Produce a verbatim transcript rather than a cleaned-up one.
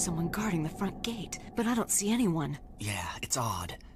someone guarding the front gate, but I don't see anyone. Yeah, it's odd.